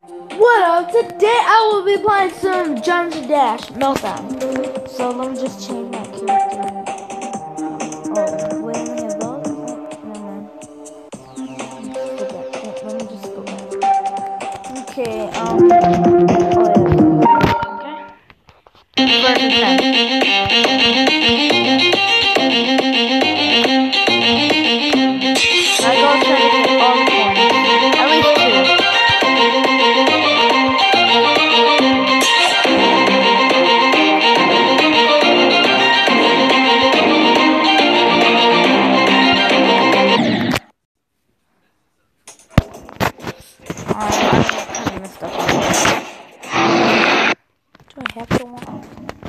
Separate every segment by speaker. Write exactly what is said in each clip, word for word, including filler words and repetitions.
Speaker 1: What up? Today I will be playing some Jump Dash Meltdown. So let me just change my character. Oh, wait, let me have those. Never mind. Go back. Let let me just go back. Okay, um. Oh, yeah. Okay. Version ten. I go try to get all the coins. At least two. Um, I kind of messed up on that. Do I have to walk?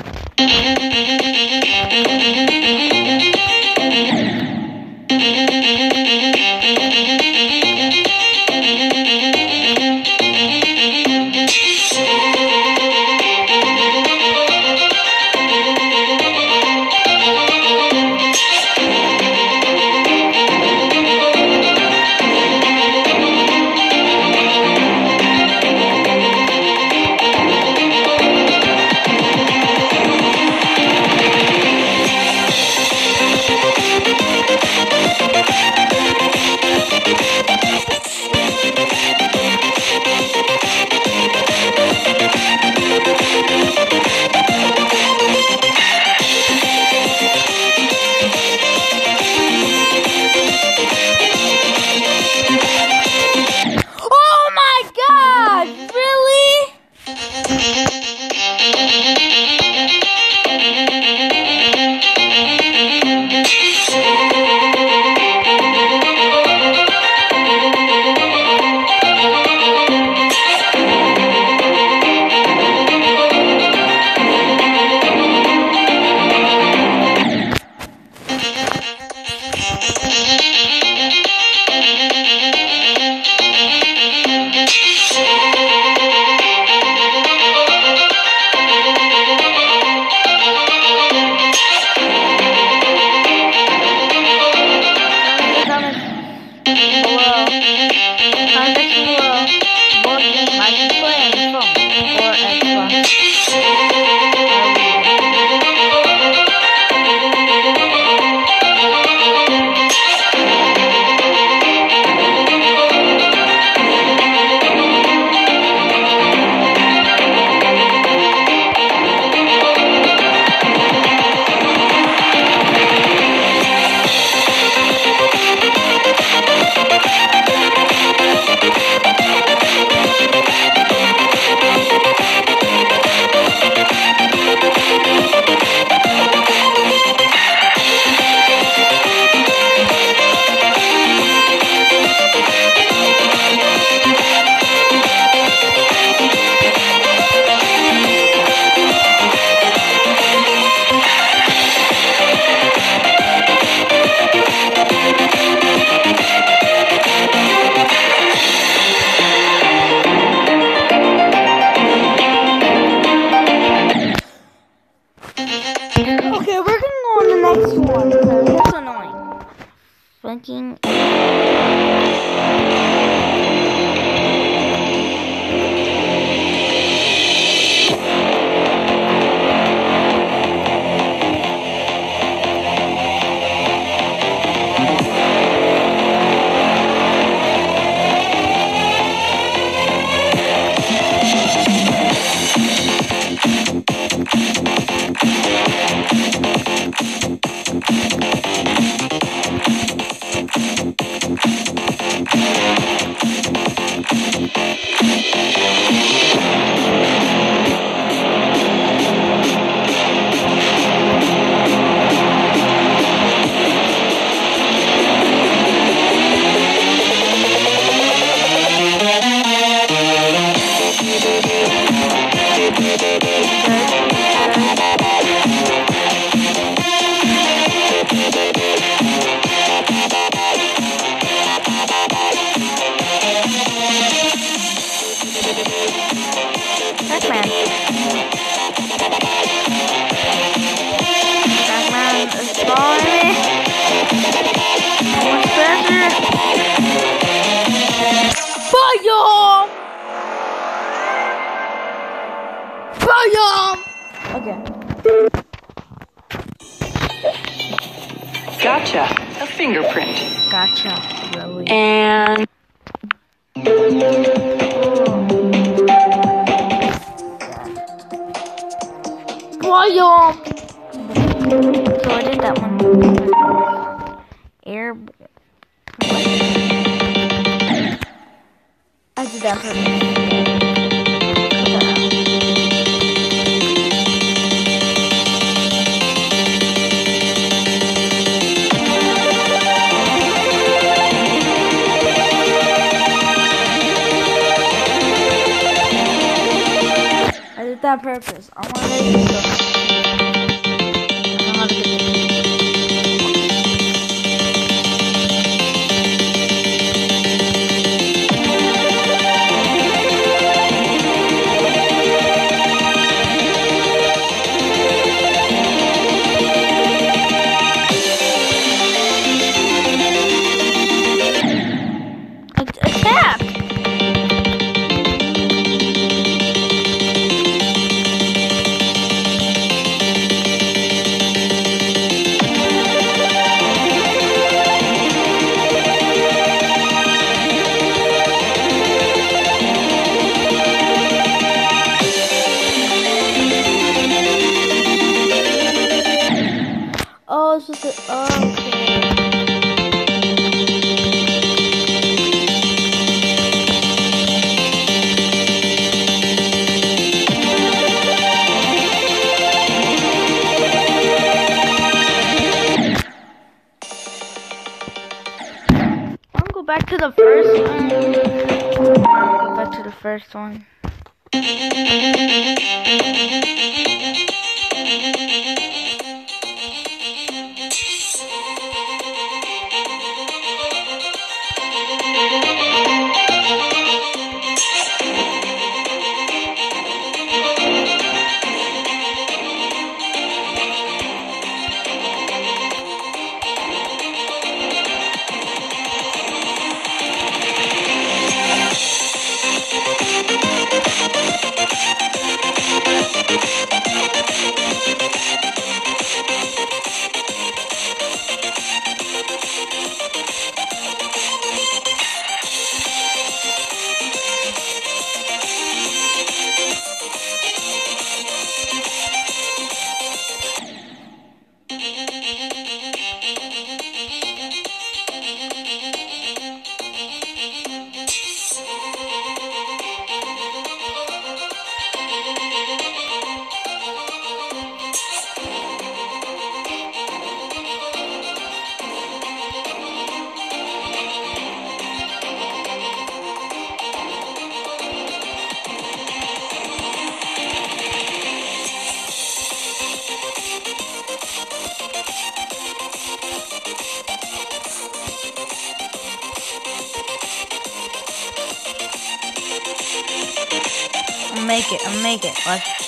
Speaker 1: Oh my god! Really? Comment below. Comment section below. What game I can play on the phone or Xbox. Okay, we're gonna go on the next one because it's annoying. Fucking. Pac-Man. Pac-Man is following me. Much faster. Fire! Okay.
Speaker 2: Gotcha. A fingerprint.
Speaker 1: Gotcha. Really.
Speaker 2: And
Speaker 1: Biome. So I did that one. Air. I did that for I did that on purpose. I wanted to use them. I know how to get the attack! Oh, it's just a, oh, okay. I'll go back to the first one. I'll go back to the first one. I'll make it, I'll make it. Let's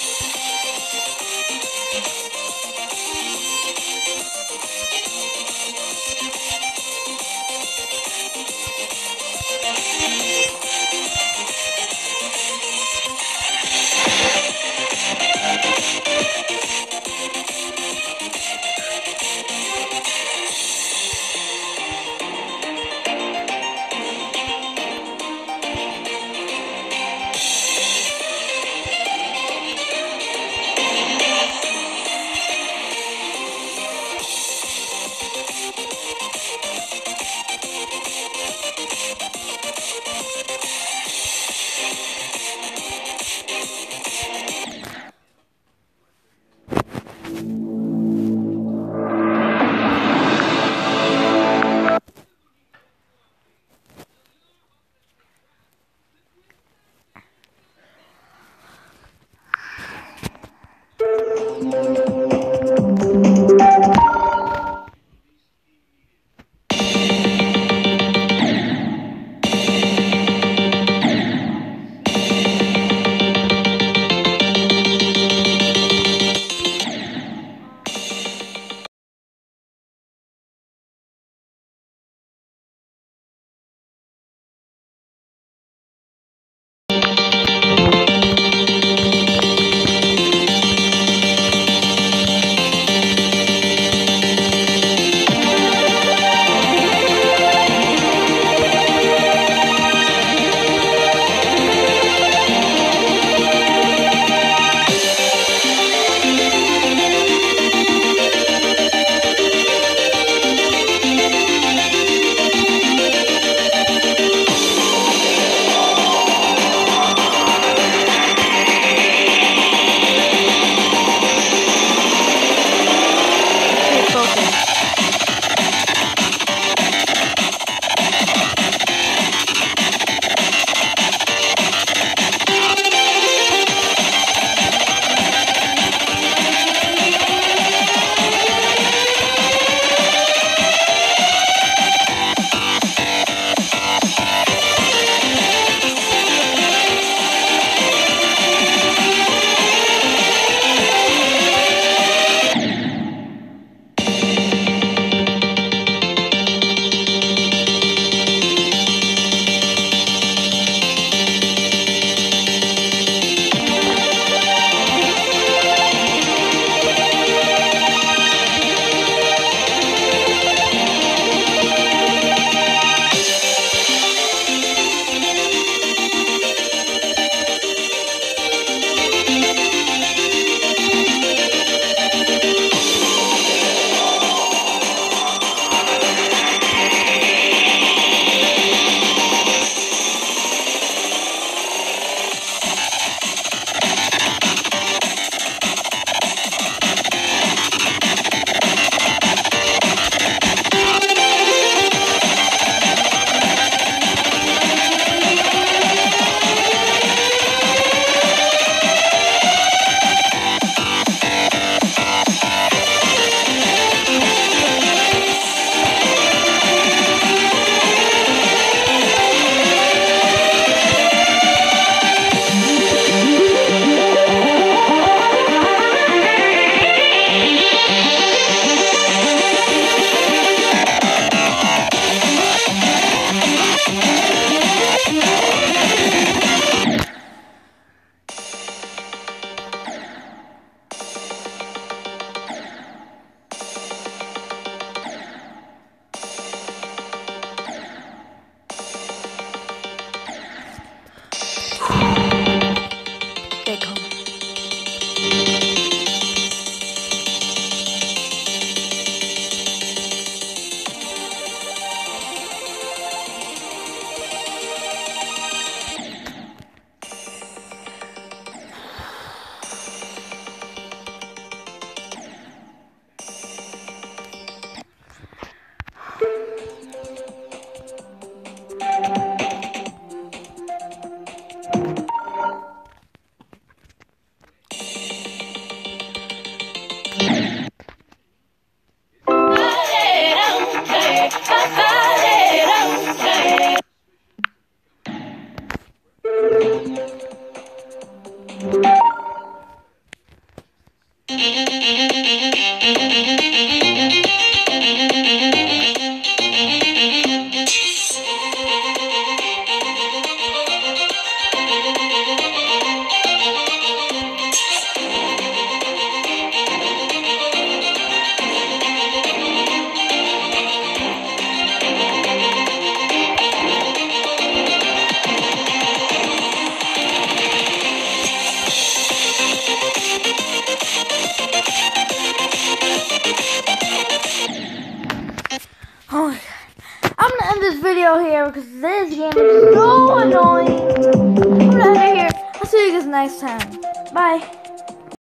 Speaker 1: Oh my god. I'm gonna end this video here because this game is so annoying. I'm out of here. I'll see you guys next time. Bye.